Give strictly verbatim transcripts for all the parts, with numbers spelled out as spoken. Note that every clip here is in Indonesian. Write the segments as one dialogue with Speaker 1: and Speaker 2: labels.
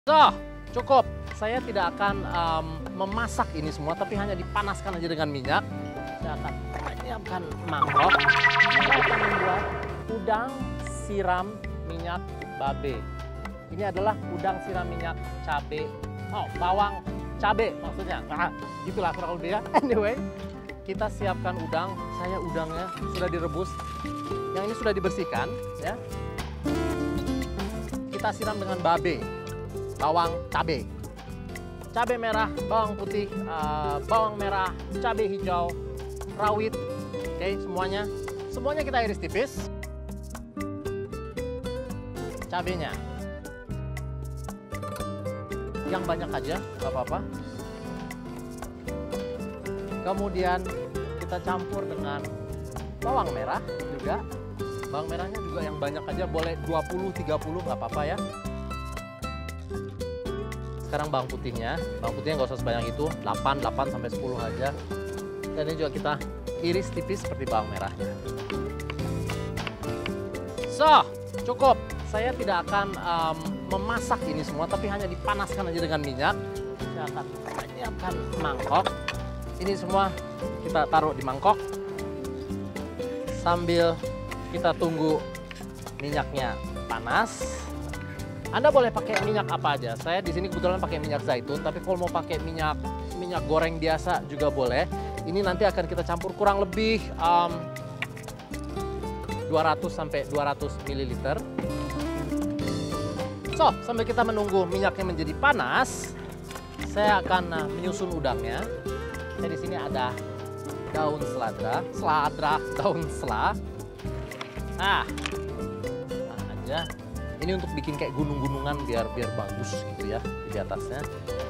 Speaker 1: So, cukup. Saya tidak akan um, memasak ini semua, tapi hanya dipanaskan aja dengan minyak. Saya akan menyiapkan mangkok. Saya akan membuat udang siram minyak babe. Ini adalah udang siram minyak cabe. Oh, bawang cabe maksudnya. Nah, gitulah kurang lebih ya. Anyway, kita siapkan udang. Saya udangnya sudah direbus. Yang ini sudah dibersihkan, ya. Kita siram dengan babe, bawang cabe. Cabai merah, bawang putih, uh, bawang merah, cabai hijau, rawit, oke okay, semuanya, semuanya kita iris tipis. Cabenya, yang banyak aja, nggak apa-apa. Kemudian kita campur dengan bawang merah juga, bawang merahnya juga yang banyak aja, boleh dua puluh, tiga puluh, nggak apa-apa ya. Sekarang bawang putihnya, bawang putihnya nggak usah sebanyak itu, delapan, delapan sampai sepuluh aja. Dan ini juga kita iris tipis seperti bawang merahnya. So, cukup. Saya tidak akan um, memasak ini semua, tapi hanya dipanaskan aja dengan minyak. Saya akan menyiapkan mangkok. Ini semua kita taruh di mangkok. Sambil kita tunggu minyaknya panas. Anda boleh pakai minyak apa aja. Saya di sini kebetulan pakai minyak zaitun, tapi kalau mau pakai minyak minyak goreng biasa juga boleh. Ini nanti akan kita campur kurang lebih um, dua ratus sampai dua ratus mililiter. So, sambil kita menunggu minyaknya menjadi panas, saya akan uh, menyusun udangnya. Saya di sini ada daun seladra, seladra, daun sela. Nah, nah aja. Ini untuk bikin kayak gunung-gunungan biar biar bagus gitu ya di atasnya.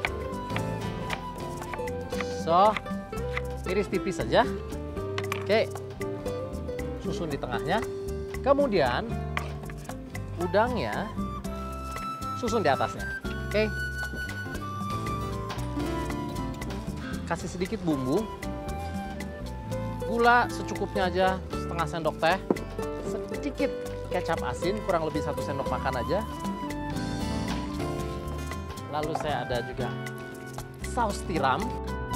Speaker 1: So, iris tipis saja. Oke, susun di tengahnya. Kemudian udangnya susun di atasnya. Oke, kasih sedikit bumbu, gula secukupnya aja, setengah sendok teh, sedikit kecap asin, kurang lebih satu sendok makan aja. Lalu saya ada juga saus tiram.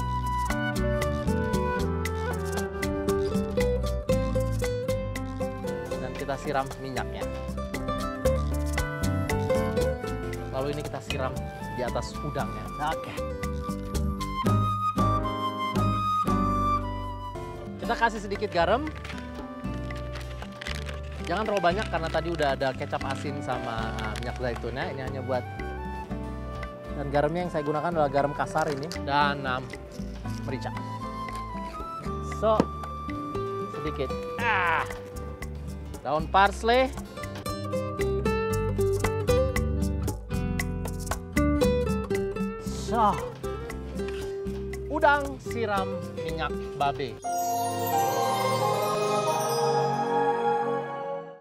Speaker 1: Dan kita siram minyaknya. Lalu ini kita siram di atas udangnya. Oke. Kita kasih sedikit garam. Jangan terlalu banyak karena tadi udah ada kecap asin sama minyak zaitunnya. Ini hanya buat, dan garamnya yang saya gunakan adalah garam kasar ini dan um, merica. So, sedikit ah, daun parsley. So, udang siram minyak babe.